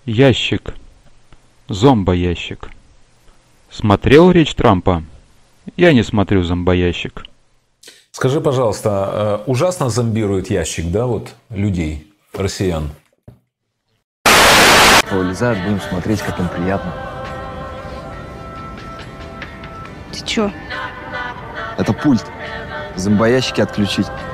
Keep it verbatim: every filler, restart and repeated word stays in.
Ящик. Зомбоящик. Смотрел речь Трампа? Я не смотрю зомбоящик. Скажи, пожалуйста, ужасно зомбирует ящик, да, вот людей, россиян? Вылезают, будем смотреть, как им приятно. Ты чё? Это пульт. Зомбоящики отключить.